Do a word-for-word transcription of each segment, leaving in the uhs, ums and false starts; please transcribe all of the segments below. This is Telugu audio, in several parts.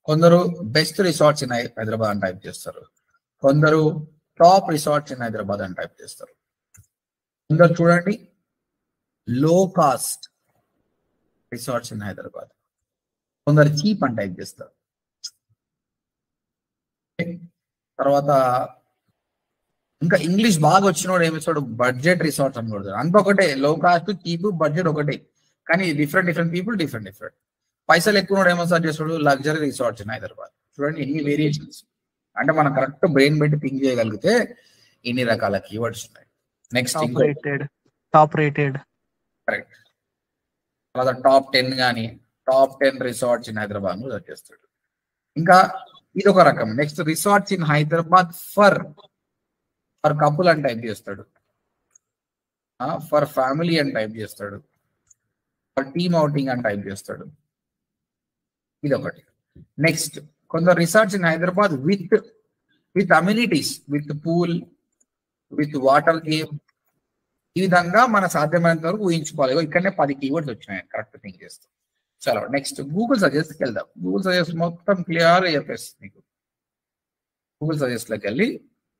కొందరు బెస్ట్ రిసార్ట్స్ ఇన్ హైదరాబాద్ అని టైప్ చేస్తారు, కొందరు టాప్ రిసార్ట్స్ ఇన్ హైదరాబాద్ అని టైప్ చేస్తారు. కొందరు చూడండి లో కాస్ట్ రిసార్ట్స్ ఇన్ హైదరాబాద్, కొందరు చీప్ అని టైప్ చేస్తారు. తర్వాత ఇంకా ఇంగ్లీష్ బాగా వచ్చినోడు ఏమిస్తాడు బడ్జెట్ రిసార్ట్స్ అని కొడతాడు. అంత ఒకటే, లో కాస్ట్ చీప్ బడ్జెట్ ఒకటే, కానీ different different people different different. పైసలు ఎక్కువ ఏమో సార్ చేస్తాడు లగ్జరీ రిసార్ట్స్ ఇన్ హైదరాబాద్. చూడండి ఎన్ని వేరియేషన్స్. అంటే మనం కరెక్ట్ బ్రెయిన్ పెట్టి థింక్ చేయగలిగితే ఇన్ని రకాల కీవర్డ్స్ ఉన్నాయి. Next top rated correct. తర్వాత టాప్ టెన్ కానీ top ten resorts in Hyderabad search చేస్తాడు. ఇంకా ఇది ఒక రకం. Next resorts in Hyderabad for for couple అని టైప్ చేస్తాడు, ఫర్ ఫ్యామిలీ అని టైప్ చేస్తాడు, ఫర్ టీమ్ అవుటింగ్ అని టైప్ చేస్తాడు. ఇది ఒకటి. నెక్స్ట్ కొందరు resorts in Hyderabad with with amenities, with pool, with water game. ఈ విధంగా మన సాధ్యమైనంత వరకు ఊహించుకోవాలి. ఇక్కడనే పది కీవర్డ్స్ వచ్చినాయి కరెక్ట్ థింక్ చేస్తాం. చలో నెక్స్ట్ గూగుల్ సజెస్ట్కి వెళ్దాం. గూగుల్ సజెస్ట్ మొత్తం క్లియర్ చెప్పేస్తుంది మీకు. గూగుల్ సజెస్ట్లోకి వెళ్ళి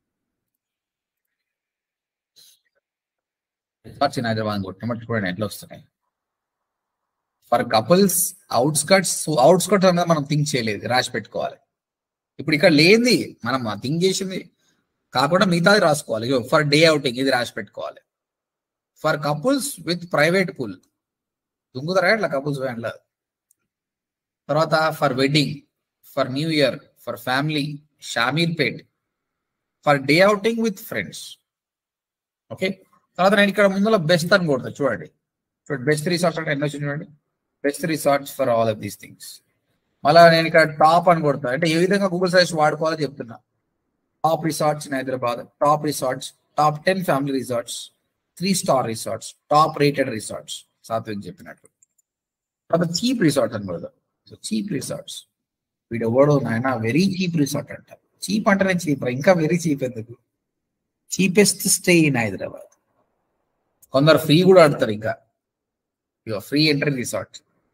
రిసార్ట్స్ ఇన్ హైదరాబాద్ కొట్టినట్టు చూడండి ఎట్లా వస్తున్నాయి. ఫర్ కపుల్స్ అవుట్స్కట్స్, అవుట్స్కట్స్ అనేది మనం థింక్ చేయలేదు, రాసి పెట్టుకోవాలి. ఇప్పుడు ఇక్కడ లేనిది మనం థింక్ చేసింది కాకుండా మిగతాది రాసుకోవాలి. ఫర్ డే అవుటింగ్ ఇది రాసి పెట్టుకోవాలి. For couples with private pool దుంగుతారా ఇట్లా కపుల్స్ వ్యాన్లో. తర్వాత for wedding, for new year, for family, Shamirpet, for day outing with friends. Okay. తర్వాత నేను ఇక్కడ ముందులో బెస్ట్ అని కొడతా చూడండి. చూడండి బెస్ట్ రిసార్ట్స్ అంటే ఎన్నో చూడండి, best resorts for all of these things. మళ్ళీ నేను ఇక్కడ టాప్ అని కొడతా, అంటే ఏ విధంగా గూగుల్ సజెస్ట్ వాడుకోవాలో చెప్తున్నా. Top resorts in Hyderabad, top resorts, top ten family resorts, three star resorts, top rated resorts Sathvik చెప్పినట్టు. తర్వాత చీప్ రిసార్ట్స్ అని కొడతాం. సో చీప్ రిసార్ట్స్, వీడు ఎవడో నాయన వెరీ చీప్ రిసార్ట్ అంట. చీప్ అంటేనే చీప్, ఇంకా వెరీ చీప్ ఎందుకు? Cheapest stay in Hyderabad. కొందరు ఫ్రీ కూడా ఆడతారు, ఇంకా free entry resort.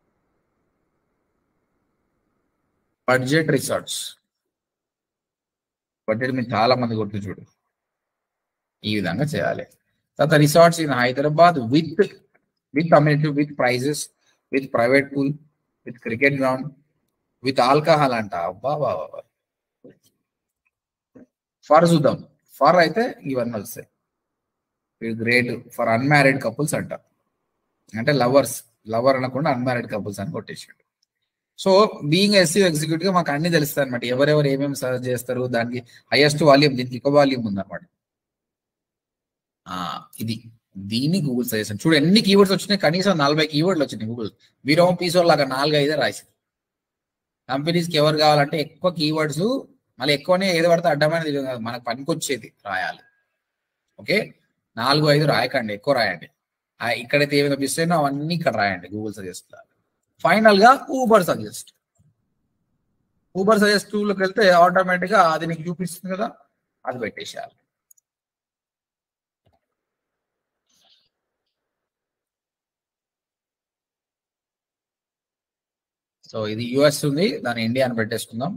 Budget resorts, budget మీరు చాలా మంది కొట్టు చూడు. ఈ విధంగా చేయాలి. తర్వాత resorts in Hyderabad with with amenity, with prizes, with private pool, with cricket ground, with alcohol అంట. అబ్బా బాబా. ఫర్ చూద్దాం. ఫర్ అయితే ఇవన్నీ వస్తాయి. గ్రేట్. ఫర్ అన్మ్యారీడ్ కపుల్స్ అంట, అంటే లవర్స్, లవర్ అనకుండా అన్మ్యారీడ్ కపుల్స్ అని కొట్టేసాడు. సో బీయింగ్ ఎస్సీ ఎగ్జిక్యూటివ్ గా మాకు అన్ని తెలుస్తాయి అనమాట. ఎవరెవరు ఏమేమి సర్చ్ చేస్తారు, దానికి హైయెస్ట్ వాల్యూమ్, దీనికి ఎక్కువ వాల్యూమ్ ఉందన్నమాట. ఇది దీన్ని గూగుల్ సజెషన్ చూడు ఎన్ని కీవర్డ్స్ వచ్చినాయి. కనీసం నలభై కీవర్డ్లు వచ్చినాయి గూగుల్. వీరో పీసో లాగా నాలుగు ఐదే రాసి. కంపెనీస్కి ఎవరు కావాలంటే ఎక్కువ కీవర్డ్స్, మళ్ళీ ఎక్కువనే ఏదో పడితే అడ్డమైనది మనకు పనికొచ్చేది రాయాలి. ఓకే, నాలుగు ఐదు రాయకండి, ఎక్కువ రాయండి. ఇక్కడైతే ఏమైనా మిస్ అయినా అవన్నీ ఇక్కడ రాయండి గూగుల్ సజెస్ట్. ఫైనల్ గా ఊబర్ సజెస్ట్. ఊబర్ సజెస్ట్ టూలోకి వెళ్తే ఆటోమేటిక్ గా అది నీకు చూపిస్తుంది కదా, అది పెట్టేసేయాలి. సో ఇది యుఎస్ ఉంది, దాని ఇండియా అని పెట్టేసుకుందాం.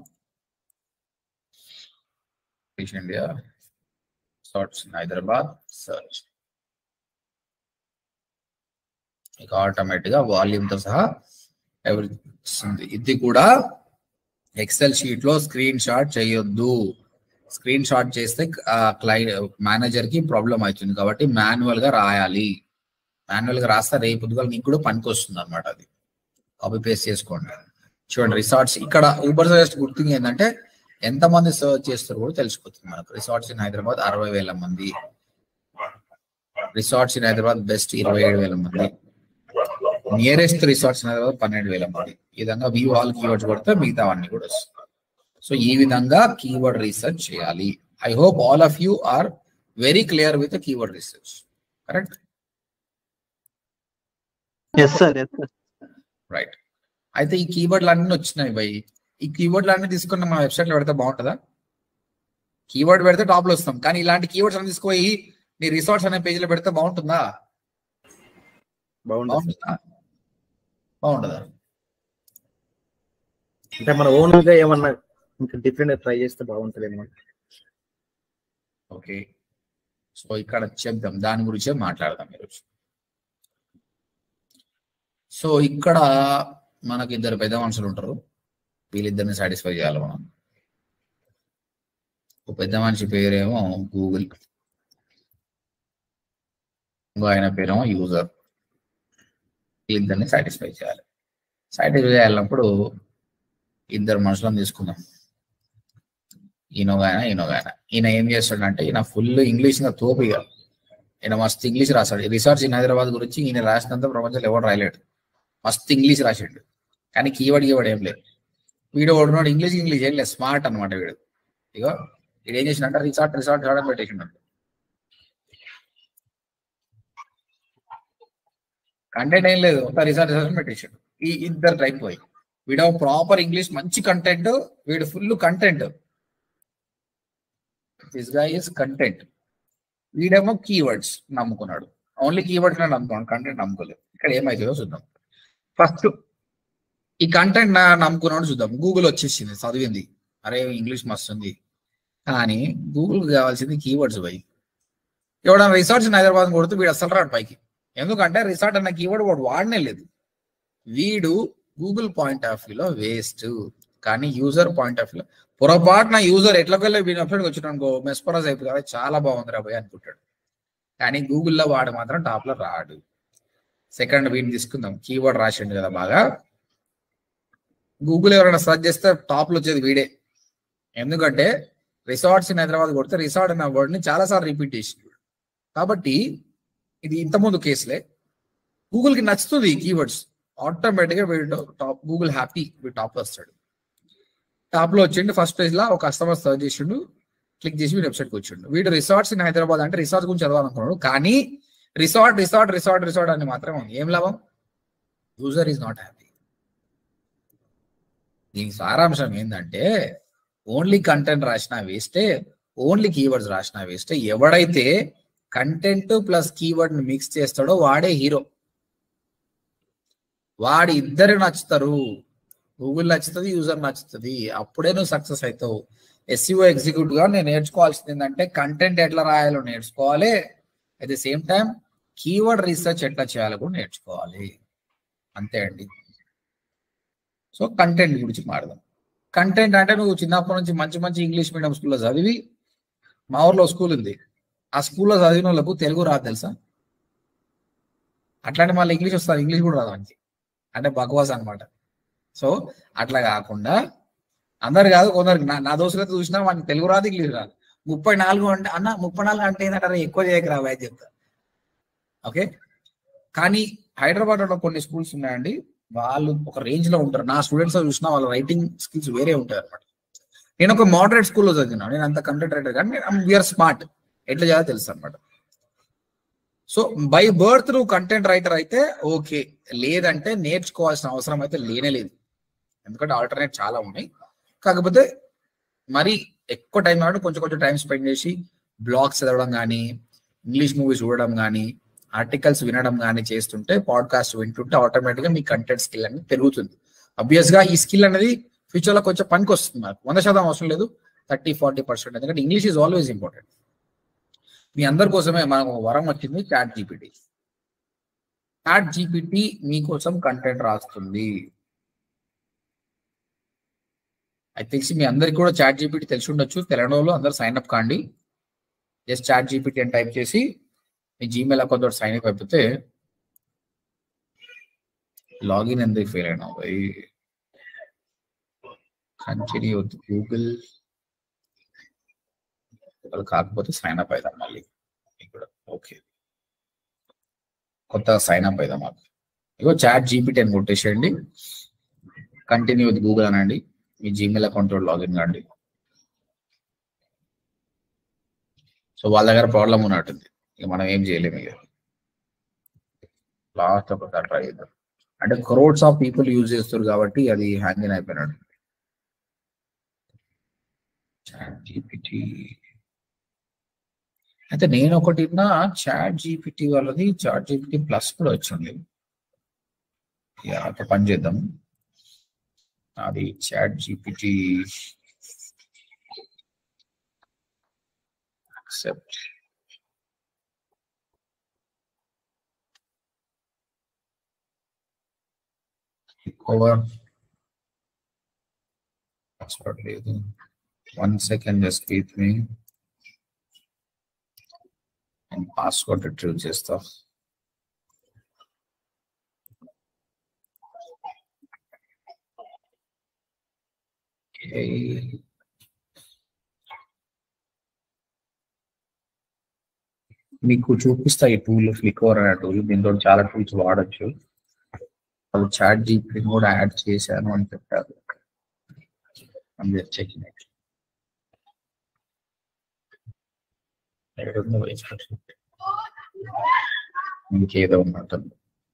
India search Hyderabad search. ఇక ఆటోమేటిక్ గా వాల్యూమ్ తో సహా ఎవరి ఇది కూడా ఎక్సెల్ షీట్ లో స్క్రీన్ షాట్ చేయొద్దు. స్క్రీన్ షాట్ చేస్తే క్లయింట్ మేనేజర్ కి ప్రాబ్లం అవుతుంది, కాబట్టి మాన్యువల్ గా రాయాలి. మాన్యువల్ గా రాస్తే రేపు పొద్దుగాల మీకు కూడా పనికి వస్తుంది అనమాట. అది కాపీ పేస్ట్ చేసుకోండి. చూడండి రిసార్ట్స్ ఇక్కడ ఊబర్ సజెస్ట్ గుర్తింగ్ ఏంటంటే ఎంతమంది సర్చ్ చేస్తారు కూడా తెలిసిపోతుంది మనకు. రిసార్ట్స్ ఇన్ హైదరాబాద్ అరవై వేల మంది, రిసార్ట్స్ ఇన్ హైదరాబాద్ బెస్ట్ ఇరవై ఏడు వేల మంది, నియరెస్ట్ రిసార్ట్స్ ఇన్ హైదరాబాద్ పన్నెండు వేల మంది. ఈ విధంగా వ్యూ ఆల్ కీవర్డ్స్ కొడితే మిగతావన్నీ కూడా వస్తాయి. సో ఈ విధంగా కీవర్డ్ రీసెర్చ్ చేయాలి. I hope all of you are very clear with keyword research. Correct? Right. అయితే ఈ కీవర్డ్లు అన్నీ వచ్చినాయి బై. ఈ కీవర్డ్లు అన్ని తీసుకుని మన వెబ్సైట్ లో పెడితే బాగుంటుందా? కీవర్డ్ పెడితే టాప్ లో వస్తాం, కానీ ఇలాంటి కీవర్డ్స్ అన్ని తీసుకుపోయి నీ రిసార్ట్స్ అనే పేజీలో పెడితే బాగుంటుందా? బాగుంటుందా? బాగుంటుందా? అంటే మన ఓన్ గా ఏమన్నా ఇంకా డిఫరెంట్ ట్రై చేస్తే బాగుంటుందేమో. ఓకే, సో ఇక్కడ చెప్దాం, దాని గురించే మాట్లాడదాం ఈరోజు. సో ఇక్కడ మనకి ఇద్దరు పెద్ద మనుషులు ఉంటారు, వీళ్ళిద్దరిని సాటిస్ఫై చేయాలి మనం. ఒక పెద్ద మనిషి పేరేమో గూగుల్, ఇంకో ఆయన పేరేమో యూజర్. వీళ్ళిద్దరిని సాటిస్ఫై చేయాలి. సాటిస్ఫై చేయాలన్నప్పుడు ఇద్దరు మనుషులను తీసుకుందాం, ఈయనగాయన ఈయనగాయన. ఈయన ఏం చేస్తాడంటే, ఈయన ఫుల్ ఇంగ్లీష్ గా తోపిగా, ఈయన మస్తు ఇంగ్లీష్ రాస్తాడు. రీసెర్చ్ ఇన్ హైదరాబాద్ గురించి ఈయన రాసినంత ప్రపంచంలో ఎవరు రాయలేడు. మస్తు ఇంగ్లీష్ రాసాడు, కానీ కీవర్డ్ కీవర్డ్ ఏం లేదు. వీడు ఓడినాడు ఇంగ్లీష్ ఇంగ్లీష్ ఏం లేదు, స్మార్ట్ అనమాట వీడు. ఇగో వీడు ఏం చేసిండంటే రిసార్ట్ రిసార్ట్ రిసార్ట్ పెట్టేసిండు. కంటెంట్ ఏం లేదు, ఒక రిసార్ట్ రిసార్ట్ పెట్టేసాడు. ఈ ఇద్దరు టైప్ పోయి, వీడు ప్రాపర్ ఇంగ్లీష్ మంచి కంటెంట్, వీడు full content. This guy is content. వీడేమో కీవర్డ్స్ నమ్ముకున్నాడు, ఓన్లీ కీవర్డ్స్ నమ్ముకున్నాడు, కంటెంట్ నమ్ముకోలేదు. ఇక్కడ ఏమైతుందో చూద్దాం. ఫస్ట్ ఈ కంటెంట్ నా నమ్ముకున్నాడు చూద్దాం. గూగుల్ వచ్చేసింది, చదివింది, అరే ఇంగ్లీష్ మస్తు ఉంది, కానీ గూగుల్ కావాల్సింది కీవర్డ్స్ పోయి. ఎవడన్నా రిసార్ట్స్ ఇన్ హైదరాబాద్ కొడుతూ వీడు అసలు రాడు పైకి. ఎందుకంటే రిసార్ట్ అన్న కీవర్డ్ వాడు వాడనే లేదు. వీడు గూగుల్ పాయింట్ ఆఫ్ వ్యూలో వేస్ట్, కానీ యూజర్ పాయింట్ ఆఫ్ వ్యూలో పొరపాటున యూజర్ ఎట్లకెళ్ళి వీడి వెబ్సైట్కి వచ్చిన అనుకో మెస్పరైజ్ అయిపోయి చాలా బాగుంది రా పోయి అనుకుంటాడు, కానీ గూగుల్లో వాడు మాత్రం టాప్ లో రాడు. సెకండ్ వీడిని తీసుకుందాం, కీవర్డ్ రాసిండు కదా బాగా. గూగుల్ ఎవరైనా సెర్చ్ చేస్తే టాప్ లో వచ్చేది వీడే. ఎందుకంటే రిసార్ట్స్ ఇన్ హైదరాబాద్ కొడితే రిసార్ట్ అన్న వర్డ్ ని చాలా సార్లు రిపీట్ చేసిండు. కాబట్టి ఇది ఇంతకుముందు కేసులే. గూగుల్ కి నచ్చుతుంది ఈ కీవర్డ్స్, ఆటోమేటిక్ గా వీడు టాప్, గూగుల్ హ్యాపీ వీడు టాప్ లో వస్తాడు. టాప్ లో వచ్చిండు, ఫస్ట్ పేజ్ లో ఒక కస్టమర్ సర్చ్ చేసిండు, క్లిక్ చేసి వీడు వెబ్సైట్కి వచ్చిండు. వీడు రిసార్ట్స్ ఇన్ హైదరాబాద్ అంటే రిసార్ట్ గురించి చదవాలనుకున్నాడు, కానీ రిసార్ట్ రిసార్ట్ రిసార్ట్ రిసార్ట్ అని మాత్రం ఉంది. ఏం లాభం? User is not happy. దీని సారాంశం ఏంటంటే, ఓన్లీ కంటెంట్ రాసినా వేస్టే, ఓన్లీ కీవర్డ్స్ రాసినా వేస్టే. ఎవడైతే కంటెంట్ ప్లస్ కీవర్డ్ ని మిక్స్ చేస్తాడో వాడే హీరో. వాడి ఇద్దరు నచ్చుతారు, గూగుల్ నచ్చుతుంది, యూజర్ నచ్చుతుంది, అప్పుడే నువ్వు సక్సెస్ అవుతావు. ఎస్ఈఓ ఎగ్జిక్యూటివ్ గా నేను నేర్చుకోవాల్సింది ఏంటంటే కంటెంట్ ఎట్లా రాయాలో నేర్చుకోవాలి, at the same time keyword research ఎట్లా చేయాలో కూడా నేర్చుకోవాలి. అంతే అండి. సో కంటెంట్ గురించి మాట్లాడదాం. కంటెంట్ అంటే నువ్వు చిన్నప్పటి నుంచి మంచి మంచి ఇంగ్లీష్ మీడియం స్కూల్లో చదివి, మా ఊర్లో స్కూల్ ఉంది, ఆ స్కూల్లో చదివిన వాళ్ళకు తెలుగు రాదు తెలుసా. అట్లాంటి మళ్ళీ ఇంగ్లీష్ వస్తారు, ఇంగ్లీష్ కూడా రాదు మనకి, అంటే బక్వాస్ అనమాట. సో అట్లా కాకుండా అందరు కాదు, కొందరికి నా నా దోస్తులతో చూసినా మనకి తెలుగు రాదు, ఇంగ్లీష్ రాదు. ముప్పై నాలుగు అంటే అన్న ముప్పై నాలుగు అంటే ఏంటంటే ఎక్కువ చేయక రావు అని చెప్తా. ఓకే, కానీ హైదరాబాద్లో కొన్ని స్కూల్స్ ఉన్నాయండి, వాళ్ళు ఒక రేంజ్ లో ఉంటారు. నా స్టూడెంట్స్ చూసినా వాళ్ళ రైటింగ్ స్కిల్స్ వేరే ఉంటాయి అనమాట. నేను ఒక మోడరేట్ స్కూల్లో చదివినా, నేను అంత కంటెంట్ రైటర్ కానీ వీఆర్ స్మార్ట్, ఎట్లా చేయాలో తెలుసు అనమాట. సో బై బర్త్ నువ్వు కంటెంట్ రైటర్ అయితే ఓకే, లేదంటే నేర్చుకోవాల్సిన అవసరం అయితే లేనే లేదు. ఎందుకంటే ఆల్టర్నేట్ చాలా ఉన్నాయి. కాకపోతే మరి ఎక్కువ టైం కాబట్టి కొంచెం కొంచెం టైం స్పెండ్ చేసి బ్లాగ్స్ చదవడం కానీ, ఇంగ్లీష్ మూవీస్ చూడడం కానీ, ఆర్టికల్స్ వినడం కానీ చేస్తుంటే, పాడ్కాస్ట్ వింటుంటే ఆటోమేటిక్గా మీ కంటెంట్ స్కిల్ అనేది పెరుగుతుంది. అబ్వియస్ గా ఈ స్కిల్ అనేది ఫ్యూచర్ లో కొంచెం పనికి వస్తుంది. నాకు వంద శాతం అవసరం లేదు, థర్టీ ఫార్టీ పర్సెంట్ ఎందుకంటే ఇంగ్లీష్ ఈజ్ ఆల్వేస్ ఇంపార్టెంట్. మీ అందరి కోసమే మనకు వరం వచ్చింది చాట్ జీపీటీ. చాట్ జీపీటీ మీకోసం కంటెంట్ రాస్తుంది. అది తెలిసి మీ అందరికి కూడా చాట్ జీపీటీ తెలిసి ఉండొచ్చు. తెలంగాణలో అందరు సైన్ అప్ కాండి. జస్ట్ చాట్ జీపీటీ అని టైప్ చేసి మీ జీమెయిల్ అకౌంట్ తోటి సైన్ అప్ అయిపోతే, లాగిన్ ఎందుకు ఫెయిల్ అయినా కంటిన్యూ వద్దు, గూగుల్ కాకపోతే సైన్ అప్ అవుదాం మళ్ళీ ఇక్కడ. ఓకే, కొత్తగా సైన్ అప్ అవుదాం. మాకు ఇగో చాట్ జీపీటీ అని కొట్టేసేయండి, కంటిన్యూ విత్ గూగుల్ అనండి, మీ జీమెయిల్ అకౌంట్ తోటి లాగిన్ కాండి. సో వాళ్ళ దగ్గర ప్రాబ్లం ఉన్నట్టుంది, ఇక మనం ఏం చేయలేము. ఇక లాస్ట్ ఒక ట్రై చేద్దాం. అంటే క్రోడ్స్ ఆఫ్ పీపుల్ యూజ్ చేస్తారు కాబట్టి అది హ్యాంగ్ అయిపోయినాడు. చాట్ జీపీటీ అయితే నేను ఒకటి నా చాట్ జీపీటీ వాళ్ళది చాట్ జీపీటీ ప్లస్ కూడా వచ్చింది. ఒక పని చేద్దాం, అది chat GPT accept over password లేదు. One second, just keep me and password retrieve చేస్తా. Okay. మీకు చూపిస్తా ఈ టూల్, ఫ్లికర్ అనే టూల్. దీంతో చాలా టూల్స్ వాడచ్చు. అది చాట్ జీపీటీ కూడా యాడ్ చేశాను అని చెప్పారు. చెకింగ్ ఇంకేదో ఉన్నట్టు.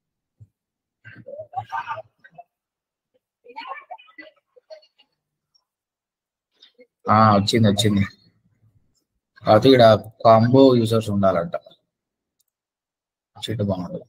వచ్చింది వచ్చింది అయితే ఇక్కడ కాంబో యూజర్స్ ఉండాలంట. చెట్టు బాగుంటుంది.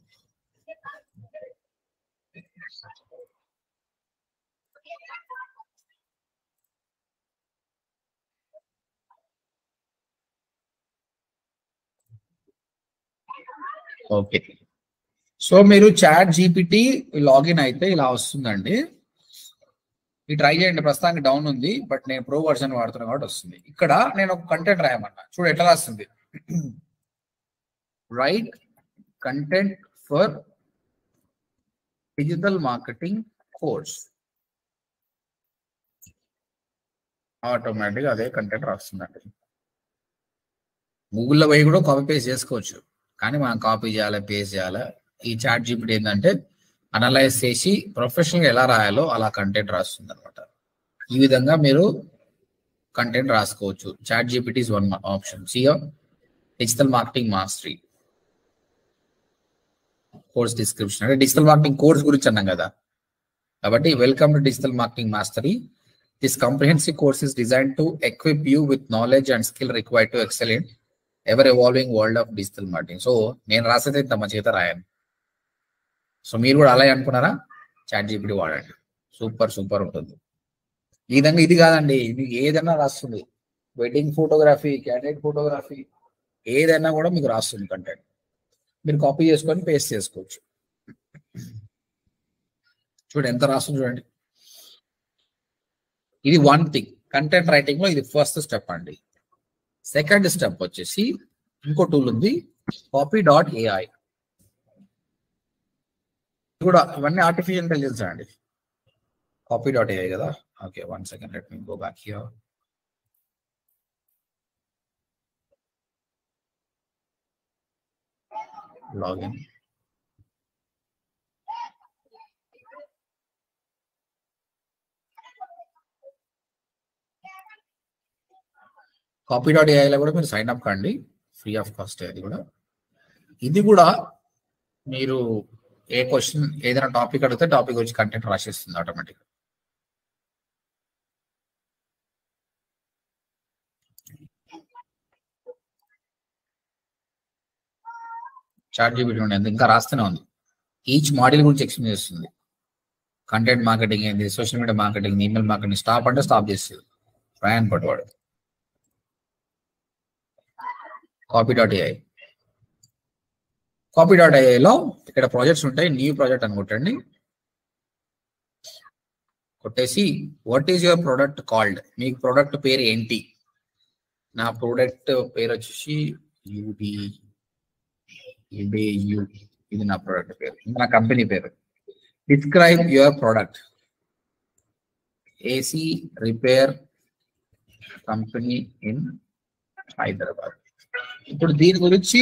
ఓకే, సో మీరు చాట్ జీపీటీ లాగిన్ అయితే ఇలా వస్తుందండి. ఇది ట్రై చేయండి. ప్రస్తుతానికి డౌన్ ఉంది, బట్ నేను ప్రో వర్షన్ వాడుతున్నా కాబట్టి వస్తుంది. ఇక్కడ నేను ఒక కంటెంట్ రాయమన్నా, చూడు ఎట్లా రాస్తుంది. Write content for digital marketing course. ఆటోమేటిక్గా అదే కంటెంట్ రాస్తుందండి. గూగుల్లో పోయి కూడా కాపీ పేస్ట్ చేసుకోవచ్చు, కానీ మనం కాపీ చేయాలి, పేస్ట్ చేయాలి. ఈ చాట్ జీపీటీ ఏంటంటే అనలైజ్ చేసి ప్రొఫెషనల్గా ఎలా రాయాలో అలా కంటెంట్ రాస్తుంది అనమాట. ఈ విధంగా మీరు కంటెంట్ రాసుకోవచ్చు. Chat GPT is one option. సియర్ digital marketing mastery course description, అంటే డిజిటల్ మార్కెటింగ్ కోర్స్ గురించి అన్నాం కదా. కాబట్టి welcome to digital marketing mastery. This comprehensive course is design to equip you with knowledge and skill required to excel in ever evolving world of digital marketing. So నేను రాసేది తమ చేత రాయాను. సో మీరు కూడా అలాగే అనుకున్నారా? చాట్ జీపీటీ వాడండి, సూపర్ సూపర్ ఉంటుంది. ఈ విధంగా ఇది కాదండి, మీకు ఏదైనా రాస్తుంది. వెడ్డింగ్ ఫోటోగ్రఫీ, క్యాండిడేట్ ఫోటోగ్రఫీ, ఏదైనా కూడా మీకు రాస్తుంది కంటెంట్. మీరు కాపీ చేసుకొని పేస్ట్ చేసుకోవచ్చు. చూడండి ఎంత రాస్తుంది చూడండి. ఇది వన్ థింగ్ కంటెంట్ రైటింగ్ లో, ఇది ఫస్ట్ స్టెప్ అండి. సెకండ్ స్టెప్ వచ్చేసి ఇంకో టూల్ ఉంది, కాపీ డాట్ ఏఐ. కూడా ఇవన్నీ ఆర్టిఫిషియల్ ఇంటెలిజెన్స్ అండి. కాపీ డాట్ ఏఐ కదా. Okay, one second, let me go back here. Login. Copy dot ఏఐలో కూడా మీరు సైన్ అప్ కండి, ఫ్రీ ఆఫ్ కాస్ట్. అది కూడా ఇది కూడా మీరు ఏ క్వశ్చన్ ఏదైనా టాపిక్ అడిగితే టాపిక్ వచ్చి కంటెంట్ రాసేస్తుంది ఆటోమేటిక్. చాట్ జీపీటీ ఉండే ఇంకా రాస్తూనే ఉంది. ఈచ్ మాడ్యూల్ గురించి ఎక్స్ప్లెయిన్ చేస్తుంది. కంటెంట్ మార్కెటింగ్ ఏంది, social media marketing, email marketing. Stop అంటే స్టాప్ చేస్తుంది, ప్రయాణం పట్టువాడు. Copy dot AI. Copy dot ఏఐలో ఇక్కడ ప్రాజెక్ట్స్ ఉంటాయి. న్యూ ప్రాజెక్ట్ అని కొట్టండి. కొట్టేసి what is your product called, మీ ప్రోడక్ట్ పేరు ఏంటి? నా ప్రోడక్ట్ పేరు వచ్చేసి యూడి యు, ఇది నా ప్రోడక్ట్ పేరు, నా కంపెనీ పేరు. Describe your product. AC repair company in Hyderabad. ఇప్పుడు దీని గురించి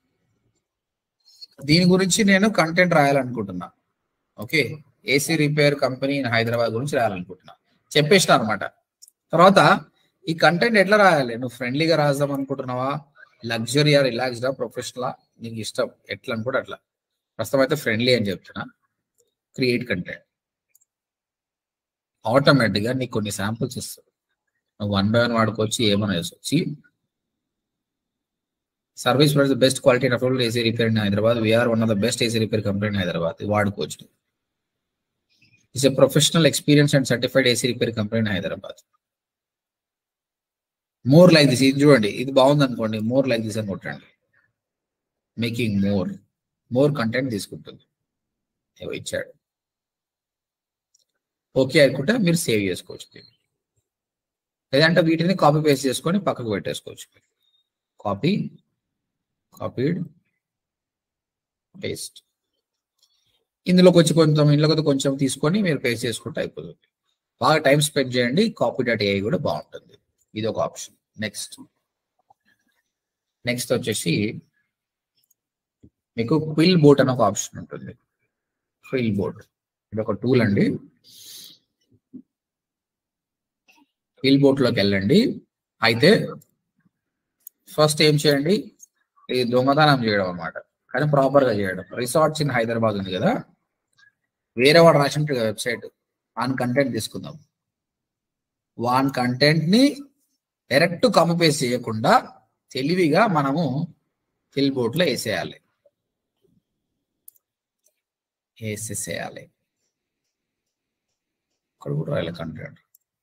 దీని గురించి నేను కంటెంట్ రాయాలనుకుంటున్నా. Okay, AC repair company in Hyderabad గురించి రాయాలనుకుంటున్నా, చెప్పేసిన అనమాట. తర్వాత ఈ కంటెంట్ ఎట్లా రాయాలి? నువ్వు ఫ్రెండ్లీగా రాద్దాం అనుకుంటున్నావా, లగ్జరీయా, రిలాక్స్డా, ప్రొఫెషనలా, నీకు ఇష్టం ఎట్లా అనుకుంటే అట్లా. ప్రస్తుతం అయితే ఫ్రెండ్లీ అని చెప్తున్నా. Create content. ఆటోమేటిక్గా నీకు కొన్ని శాంపుల్స్ ఇస్తారు. నువ్వు వన్ బై వన్ వాడుకోవచ్చు, ఏమైనా వేసుకోవచ్చు. Service provides the best quality and affordable AC repair in Hyderabad. We're one of the best AC repair company in Hyderabad. వాడుకోవచ్చు. It's a professional experience and certified AC repair company in Hyderabad. More like this, ఇది చూడండి, ఇది బాగుంది అనుకోండి, మోర్ లైక్ దిస్ అని కొట్టండి. మేకింగ్ మోర్ మోర్ కంటెంట్ తీసుకుంటుంది. ఏవో ఇచ్చాడు. ఓకే అనుకుంటే మీరు సేవ్ చేసుకోవచ్చు. లేదంటే వీటిని కాపీ పేస్ట్ చేసుకొని పక్కకు పెట్టేసుకోవచ్చు. Copy copied paste. ఇందులోకి వచ్చి కొంచెం ఇందులోకి కొంచెం తీసుకొని మీరు పేస్ట్ చేసుకుంటే అయిపోతుంది. బాగా టైం స్పెండ్ చేయండి. కాపీ డాట్ ఏఐ కూడా బాగుంటుంది. ఇది ఒక ఆప్షన్. నెక్స్ట్ నెక్స్ట్ వచ్చేసి మీకు క్విల్ బోట్ అని ఒక ఆప్షన్ ఉంటుంది. క్విల్ బోట్ ఇది ఒక టూల్ అండి. క్విల్ బోట్ లోకి వెళ్ళండి. అయితే ఫస్ట్ ఏం చేయండి, ఇది దొంగతనం చేయడం అన్నమాట, కానీ ప్రాపర్ గా చేయడం. రిసార్ట్స్ ఇన్ హైదరాబాద్ ఉంది కదా, వేరే వాడు రాసినట్టు వెబ్సైట్, వాన్ కంటెంట్ తీసుకుందాం. వాన్ కంటెంట్ ని డైరెక్ట్ కాపీ పేస్ట్ చేయకుండా తెలివిగా మనము క్విల్ బోట్ లో వేసేయాలి వేసేసేయాలి ఇక్కడ కూడా రాయాలి కంటెంట్.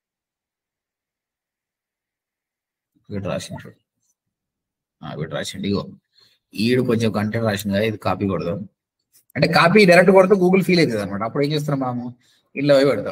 వీడు రాసిండు వీడు రాసిండు ఇగో ఈడు కొంచెం కంటెంట్ రాసింది కదా, ఇది కాపీ కొడదాం. అంటే కాపీ డైరెక్ట్ కొడితే గూగుల్ ఫీల్ అవుతుంది అనమాట. అప్పుడు ఏం చేస్తున్నాం మనము, ఇంట్లో పోయి పెడతాం.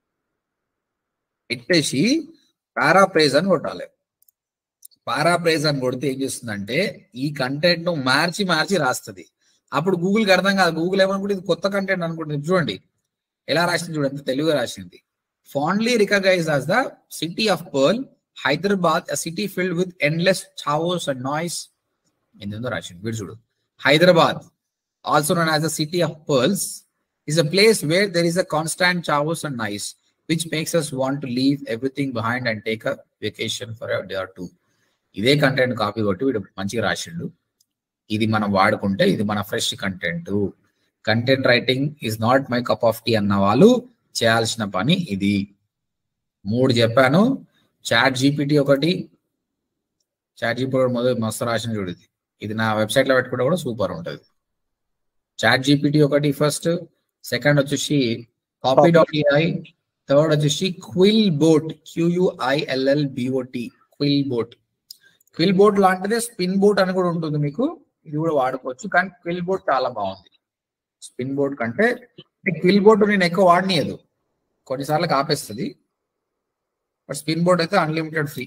పెట్టేసి పారాప్రైజ్ అని కొట్టాలి. పారాప్రైజ్ అని కొడితే ఏం చేస్తుందంటే ఈ కంటెంట్ ను మార్చి మార్చి రాస్తుంది. అప్పుడు గూగుల్కి అర్థం కాదు. గూగుల్ ఏమనుకుంటే ఇది కొత్త కంటెంట్ అనుకుంటుంది. చూడండి ఎలా రాసింది, చూడండి తెలుగుగా రాసింది. Fondly recognised as the city of pearl, Hyderabad, a city filled with endless chaos and noise. ఎందుందో రాసింది వీడు చూడు. Hyderabad, also known as the city of pearls, is a place where there is a constant chaos and noise, which makes us want to leave everything behind and take a vacation for a day or two. ఇదే కంటెంట్ కాపీ కొట్టి వీడు మంచిగా రాసిండు. ఇది మనం వాడుకుంటే ఇది మన fresh content. Content writing is not my cup of tea అన్న వాళ్ళు చేయాల్సిన పని ఇది. మూడు చెప్పాను. చాట్ జీపీటీ ఒకటి, చాట్ జీపీటీ మొదలు మస్తు రాసిన చూడది. ఇది నా వెబ్సైట్ లో పెట్టుకుంటే కూడా సూపర్ ఉంటుంది. చాట్ జీపీటీ ఒకటి ఫస్ట్. సెకండ్ వచ్చేసి కాపీ డాట్ ఏఐ. థర్డ్ వచ్చేసి QuillBot, Q U I L L B O T, QuillBot. QuillBot లాంటిదే స్పిన్ బోట్ అని కూడా ఉంటుంది మీకు, ఇది కూడా వాడుకోవచ్చు. కానీ క్విల్ బోట్ చాలా బాగుంది స్పిన్ బోట్ కంటే. క్విల్ బోట్ నేను ఎక్కువ వాడనీయదు, కొన్నిసార్లు ఆపేస్తుంది. బట్ స్పిన్ బోట్ అయితే అన్లిమిటెడ్ ఫ్రీ.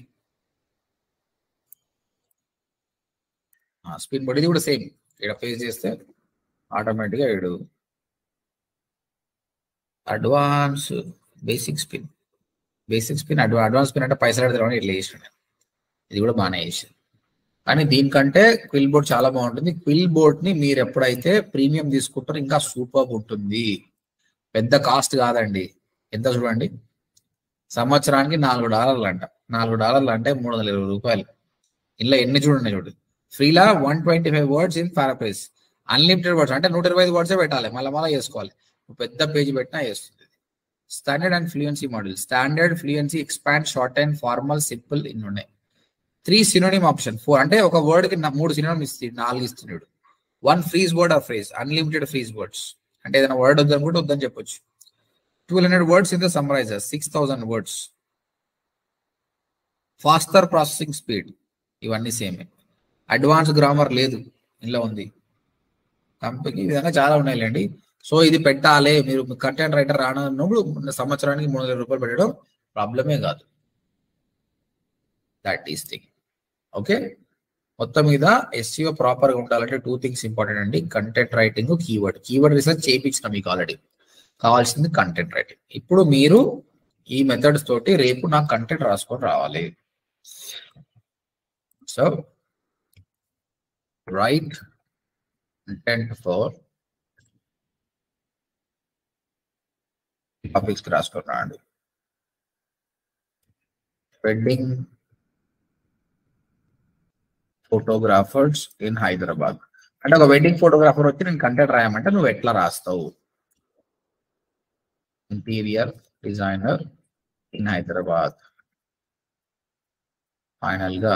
స్పిన్ బోట్ ఇది కూడా సేమ్. ఇక్కడ పేజ్ చేస్తే ఆటోమేటిక్గా ఇడు advance basic spin, basic spin అడ్వా అడ్వాన్స్ స్పిన్ అంటే పైసలు పెడతారు ఇట్లా చేసాడు. ఇది కూడా బాగానే చేసాడు. కానీ దీనికంటే క్విల్ బోట్ చాలా బాగుంటుంది. క్విల్ బోట్ ని మీరు ఎప్పుడైతే ప్రీమియం తీసుకుంటారో ఇంకా సూపర్ ఉంటుంది. పెద్ద కాస్ట్ కాదండి. ఎంత చూడండి, సంవత్సరానికి నాలుగు డాలర్లు అంట. నాలుగు డాలర్లు అంటే మూడు వందల ఇరవై రూపాయలు. ఇలా ఎన్ని చూడండి చూడు. ఫ్రీలా one twenty five words in paraphrase, unlimited words అంటే నూట ఇరవై ఐదు వర్డ్సే పెట్టాలి, మళ్ళీ మళ్ళీ చేసుకోవాలి. పెద్ద పేజ్ పెట్టినా వేస్తుంది. Standard and fluency model. Standard, fluency, expand, short and, formal, simple ఇన్ని ఉన్నాయి. Three synonym option. ఫోర్ అంటే ఒక వర్డ్ కి మూడు సినోనిమ్ ఇస్తుంది, నాలుగు ఇస్తున్నాడు. One freeze word or phrase, unlimited freeze words అంటే ఏదైనా వర్డ్ వద్దనుకుంటే వద్దని చెప్పొచ్చు. Twelve hundred words in the summariser, six thousand words. Faster processing speed, ఇవన్నీ సేమే. అడ్వాన్స్ గ్రామర్ లేదు, ఇందులో ఉంది. కంపెనీ ఈ విధంగా చాలా ఉన్నాయిలేండి. సో ఇది పెట్టాలి. మీరు కంటెంట్ రైటర్ రానప్పుడు సంవత్సరానికి మూడు వందల రూపాయలు పెట్టడం ప్రాబ్లమే కాదు. That is thing. ఓకే, మొత్తం మీద ఎస్ఈఓ ప్రాపర్ గా ఉండాలంటే టూ థింగ్స్ ఇంపార్టెంట్ అండి. Content writing, keyword. Keyword research చేయించిన మీకు ఆల్రెడీ. కావాల్సింది కంటెంట్ రైటింగ్. ఇప్పుడు మీరు ఈ మెథడ్స్ తోటి రేపు నాకు కంటెంట్ రాసుకొని రావాలి. So write content for topics రాసుకొని రాండి. వెడ్డింగ్ ఫోటోగ్రాఫర్స్ ఇన్ హైదరాబాద్ అంటే ఒక వెడ్డింగ్ ఫోటోగ్రాఫర్ వచ్చి నేను కంటెంట్ రాయమంటే నువ్వు ఎట్లా రాస్తావు? Interior designer in Hyderabad. Final గా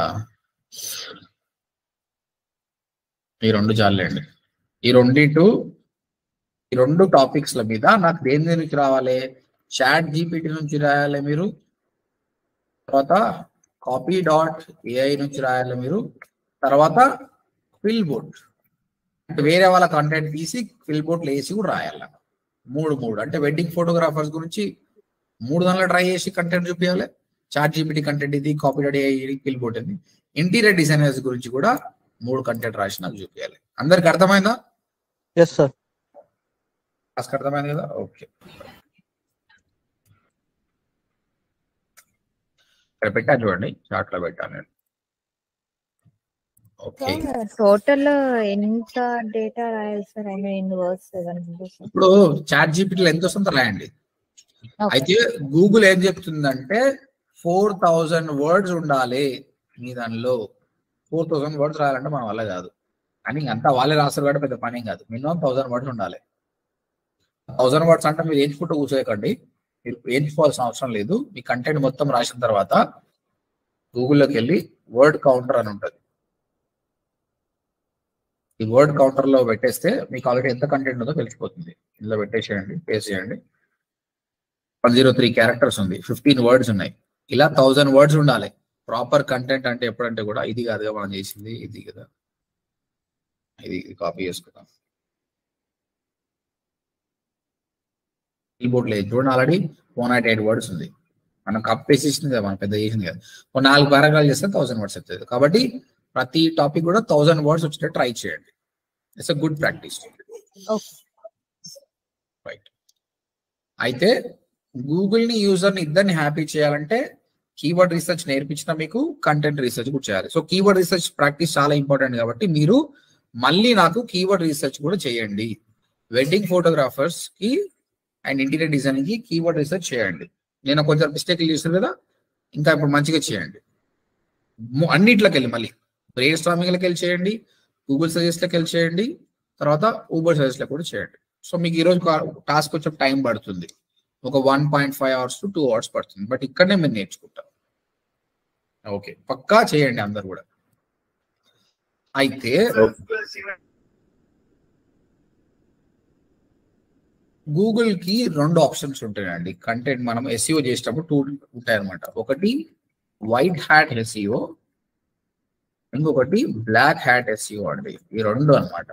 ఈ రెండు చాలండి. ఈ రెండిటు ఈ రెండు టాపిక్స్ల మీద నాకు దేని దేని నుంచి రావాలి, చాట్ జీపీటీ నుంచి రాయాలి మీరు, తర్వాత కాపీ డాట్ ఏఐ నుంచి రాయాలి మీరు, తర్వాత క్విల్ బోర్డ్ అంటే వేరే వాళ్ళ కంటెంట్ తీసి క్విల్ బోర్డ్లో వేసి కూడా రాయాలి. మూడు మూడు అంటే వెడ్డింగ్ ఫోటోగ్రాఫర్స్ గురించి మూడు దానిలో ట్రై చేసి కంటెంట్ చూపించాలి. చాట్ జీపీటీ కంటెంట్ ఇది, copy dot AI quill board ఇది. ఇంటీరియర్ డిజైనర్స్ గురించి కూడా మూడు కంటెంట్ రాసి నాకు చూపించాలి. అందరికి అర్థమైందా? Yes sir. అర్థమైంది కదా? ఓకే. ఇక్కడ పెట్టాను చూడండి, చాట్ లో పెట్టాను. ఓకే, టోటల్ ఎంత డేటా రాయాలి సార్? I mean words. ఇప్పుడు చాట్ జీపీటీలో ఎంత వస్తుందో రాయండి. అయితే గూగుల్ ఏం చెప్తుందంటే ఫోర్ థౌజండ్ వర్డ్స్ ఉండాలి మీ దానిలో. ఫోర్ థౌజండ్ వర్డ్స్ రాయాలంటే మన వల్ల కాదు, అని అంతా వాళ్ళే రాస్తారు కాబట్టి పెద్ద పని కాదు. మినిమం థౌసండ్ వర్డ్స్ ఉండాలి. థౌసండ్ వర్డ్స్ అంటే మీరు ఎంచుకుంటూ కూర్చోకండి, మీరు ఎంచుకోవాల్సిన అవసరం లేదు. మీ కంటెంట్ మొత్తం రాసిన తర్వాత గూగుల్లోకి వెళ్ళి వర్డ్ కౌంటర్ అని ఉంటుంది. ఈ వర్డ్ కౌంటర్ లో పెట్టేస్తే మీకు ఆల్రెడీ ఎంత కంటెంట్ ఉందో తెలిసిపోతుంది. ఇందులో పెట్టేసేయండి, పేస్ట్ చేయండి. వన్ జీరో త్రీ క్యారెక్టర్స్ ఉంది, ఫిఫ్టీన్ వర్డ్స్ ఉన్నాయి. ఇలా థౌజండ్ వర్డ్స్ ఉండాలి. ప్రాపర్ కంటెంట్ అంటే ఎప్పుడంటే కూడా ఇది కాదుగా మనం చేసింది, ఇది కదా, ఇది కాపీ చేసుకుందాం. కీబోర్డ్ లేదు చూడండి, already four ninety eight words ఉంది. మనం కాపీ చేసింది కదా, మనం పెద్ద చేసింది కదా. ఒక నాలుగు పారాగ్రాఫాలు చేస్తే థౌసండ్ వర్డ్స్ వస్తుంది. కాబట్టి ప్రతి టాపిక్ కూడా థౌసండ్ వర్డ్స్ వచ్చేటట్టు ట్రై చేయండి. It's a good practice. Right. అయితే గూగుల్ ని యూజర్ ని ఇద్దరిని హ్యాపీ చేయాలంటే కీవర్డ్ రీసెర్చ్ నేర్పించిన మీకు కంటెంట్ రీసెర్చ్ కూడా చేయాలి. సో కీవర్డ్ రీసెర్చ్ ప్రాక్టీస్ చాలా ఇంపార్టెంట్ కాబట్టి మీరు మళ్ళీ నాకు కీవర్డ్ రీసెర్చ్ కూడా చేయండి. వెడ్డింగ్ ఫోటోగ్రాఫర్స్ కి అండ్ ఇంటీరియర్ డిజైనింగ్ కి కీవర్డ్ రీసెర్చ్ చేయండి. నేను కొంచెం మిస్టేక్లు చేస్తాను కదా, ఇంకా ఇప్పుడు మంచిగా చేయండి. అన్నిట్లోకి వెళ్ళి మళ్ళీ బ్రెయిన్ స్టార్మింగ్లోకి వెళ్ళి చేయండి, గూగుల్ సజెస్ట్లోకి వెళ్ళి చేయండి, తర్వాత ఊబర్ సజెస్ట్లో కూడా చేయండి. సో మీకు ఈరోజు టాస్క్ కొంచెం టైం పడుతుంది, ఒక one point five hours to two hours పడుతుంది. బట్ ఇక్కడనే మీరు నేర్చుకుంటారు. ఓకే, పక్కా చేయండి అందరు కూడా. అయితే గూగుల్ కి రెండు ఆప్షన్స్ ఉంటాయండి కంటెంట్ మనం ఎస్ఈఓ చేసేటప్పుడు. టూ ఉంటాయి అనమాట. ఒకటి వైట్ హ్యాట్ ఎస్ఈఓ, ఇంకొకటి బ్లాక్ హ్యాట్ ఎస్ఈఓ అండి. ఈ రెండు అనమాట.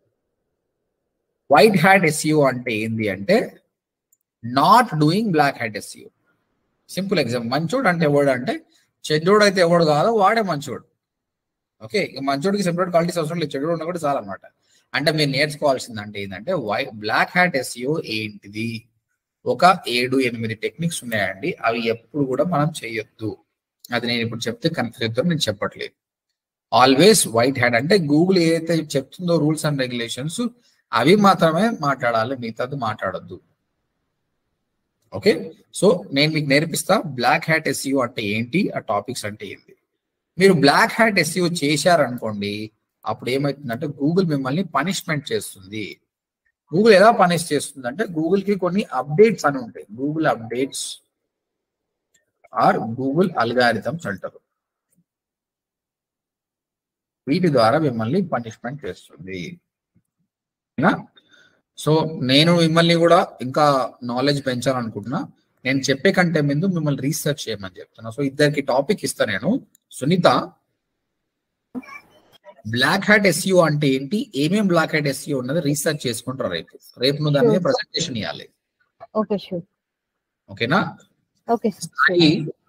వైట్ హ్యాట్ ఎస్ఈఓ అంటే ఏంది అంటే not doing black hat SEO. Simple example, మంచోడు అంటే ఎవడు అంటే చెడ్డోడు అయితే ఎవడు కాదో వాడే మంచోడు. ఓకే, ఇక మంచోడికి సెపరేట్ క్వాలిటీస్ అవసరం లేదు, చెడ్డోడు ఉన్నా కూడా చాలా అనమాట. అంటే మీరు నేర్చుకోవాల్సింది అంటే ఏంటంటే వై బ్లాక్ హ్యాట్ ఎస్ఈఓ ఏంటిది. ఒక ఏడు ఎనిమిది టెక్నిక్స్ ఉన్నాయండి, అవి ఎప్పుడు కూడా మనం చేయొద్దు. అది నేను ఇప్పుడు చెప్తే కన్ఫ్యూజ్ అవుతాను, నేను చెప్పట్లేదు. ఆల్వేస్ వైట్ హ్యాట్ అంటే గూగుల్ ఏదైతే చెప్తుందో రూల్స్ అండ్ రెగ్యులేషన్స్ అవి మాత్రమే మాట్లాడాలి, మిగతాది మాట్లాడొద్దు. ఓకే, సో నేను మీకు నేర్పిస్తా బ్లాక్ హ్యాట్ ఎస్ఈఓ అంటే ఏంటి, ఆ టాపిక్స్ అంటే ఏంటి. మీరు బ్లాక్ హ్యాట్ ఎస్ఈఓ చేశారనుకోండి, అప్పుడు ఏమవుతుందంటే గూగుల్ మిమ్మల్ని పనిష్మెంట్ చేస్తుంది. గూగుల్ ఎలా పనిష్ చేస్తుంది అంటే గూగుల్ కి కొన్ని అప్డేట్స్ అని ఉంటాయి. Google updates or Google algorithms అంటారు. వీటి ద్వారా మిమ్మల్ని పనిష్మెంట్ చేస్తుంది. సో నేను మిమ్మల్ని కూడా ఇంకా నాలెడ్జ్ పెంచాలనుకుంటున్నా. నేను చెప్పే కంటే ముందు మిమ్మల్ని రీసెర్చ్ చేయమని చెప్తున్నా. సో ఇద్దరికి టాపిక్ ఇస్తా నేను. సునీత, బ్లాక్ హ్యాట్ ఎస్ఈఓ అంటే ఏంటి, ఏమేమి బ్లాక్ హ్యాట్ ఎస్ఈఓ ఉన్నది రీసెర్చ్ చేసుకుంటారు. రేపు రేపు నువ్వు దాని మీద ప్రెజెంటేషన్ ఇవ్వాలి. ఓకేనా? సాయి,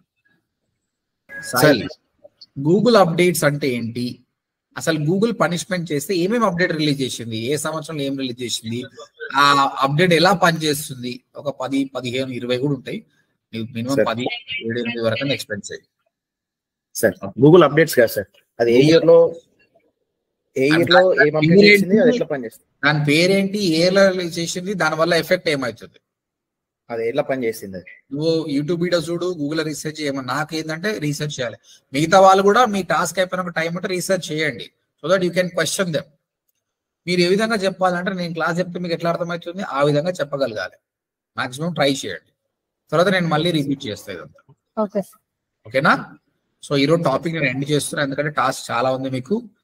సాయి గూగుల్ అప్డేట్స్ అంటే ఏంటి, అసలు గూగుల్ పనిష్మెంట్ చేస్తే ఏమేమి అప్డేట్ రిలీజ్ చేసింది, ఏ సంవత్సరంలో ఏం రిలీజ్ చేసింది, ఆ అప్డేట్ ఎలా పనిచేస్తుంది, ఒక పది పదిహేను ఇరవై కూడా ఉంటాయి. మినిమం పది ఏడు ఎనిమిది వరకు ఎక్స్ప్లెయిన్ చేయండి సార్. గూగుల్ అప్డేట్స్ కదా సార్, అది ఏ ఇయర్ లో ఏ ఇయర్ లో ఏం అప్డేట్ చేసింది, అది ఎట్లా పనిచేస్తుంది, దాని పేరేంటి, ఏ రిలీజ్ చేసింది, దాని వల్ల ఎఫెక్ట్ ఏమవుతుంది, అది ఎట్లా పనిచేసింది. నువ్వు యూట్యూబ్ వీడియోస్ చూడు, గూగుల్ రీసెర్చ్ చేయమని. నాకు ఏంటంటే రీసెర్చ్ చేయాలి. మిగతా వాళ్ళు కూడా మీ టాస్క్ అయిపోయిన టైం ఉంటే రీసెర్చ్ చేయండి, so that you can question them. మీరు ఏ విధంగా చెప్పాలంటే నేను క్లాస్ చెప్తే మీకు ఎట్లా అర్థమవుతుంది ఆ విధంగా చెప్పగలగాలి. మాక్సిమం ట్రై చేయండి, తర్వాత నేను మళ్ళీ రిపీట్ చేస్తాను ఇదంతా. ఓకేనా? సో ఈరోజు టాపిక్ నేను ఎండ్ చేస్తున్నాను, ఎందుకంటే టాస్క్ చాలా ఉంది మీకు.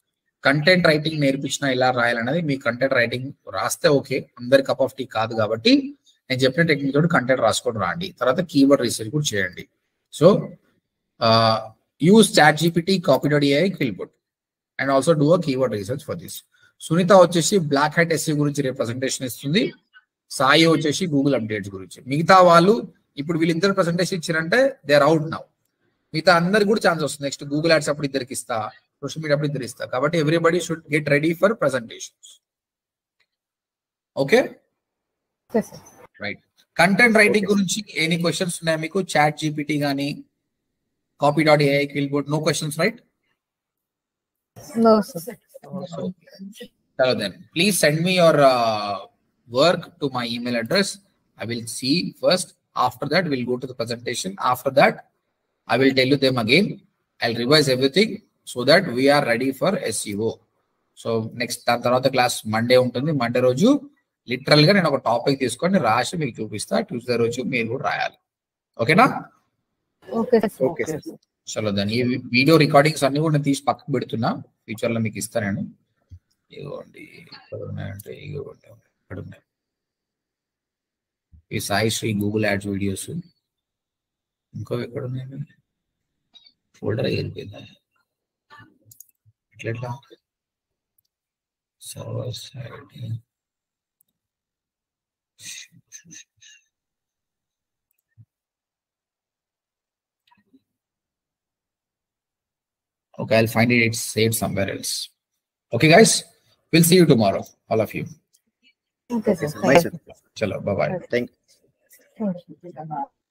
కంటెంట్ రైటింగ్ నేర్పించిన ఇలా రాయాలన్నది మీ కంటెంట్ రైటింగ్ రాస్తే ఓకే, అందరి కప్ ఆఫ్ టీ కాదు కాబట్టి నేను చెప్పిన టెక్నిక్ తోటి కంటెంట్ రాసుకొని రాండి. తర్వాత కీవర్డ్ రీసెర్చ్ కూడా చేయండి. So use chat GPT, copy dot AI, quillboard and also do a keyword research for this. Sunitha వచ్చేసి బ్లాక్ హ్యాట్ ఎస్సీ గురించి రేపు ప్రెసెంటేషన్ ఇస్తుంది. సాయి వచ్చేసి గూగుల్ అప్డేట్స్ గురించి. మిగతా వాళ్ళు ఇప్పుడు వీళ్ళిద్దరు ప్రెసెంటేషన్ ఇచ్చారంటే దే ఆర్ అవుట్ నౌ. మిగతా అందరికి కూడా ఛాన్స్ వస్తుంది. నెక్స్ట్ గూగుల్ యాడ్స్ అప్పుడు ఇద్దరికి ఇస్తా, సోషల్ మీడియా అప్పుడు ఇద్దరు ఇస్తా. కాబట్టి everybody should get ready for presentations. Okay right. Content writing గురించి ఎనీ క్వశ్చన్స్ ఉన్నాయా మీకు? చాట్ జీపీటీ కానీ copy dot AI, quillboard, no questions right? No, sir. Hello then. Please send me your uh, work to my email address. I will see first. After that, we'll go to the presentation. After that, I will tell you them again. I'll revise everything so that we are ready for S E O. So next దాని తర్వాత క్లాస్ మండే ఉంటుంది. మండే రోజు లిటరల్ గా నేను ఒక టాపిక్ తీసుకొని రాసి మీకు చూపిస్తా. ట్యూస్డే రోజు మీరు కూడా రాయాలి. ఓకేనా? Okay, sir. Okay sir. చలో దాని ఈ వీడియో రికార్డింగ్స్ అన్ని కూడా నేను తీసి పక్కకు పెడుతున్నా. ఫ్యూచర్ లో మీకు ఇస్తాను నేను. ఇవ్వండి ఇక్కడ ఉన్నాయంటే ఇవ్వండి ఇక్కడ ఉన్నాయి. ఈ Sai Sri Google ads videos ఇంకో ఎక్కడ ఉన్నాయి? ఫోల్డర్ అయిపోయిందా ఎట్లా? Server side okay, I'll find it. It's saved somewhere else. Okay guys, we'll see you tomorrow, all of you. Okay, sir. Bye, sir. Chalo, bye bye. Thank you. Thank you.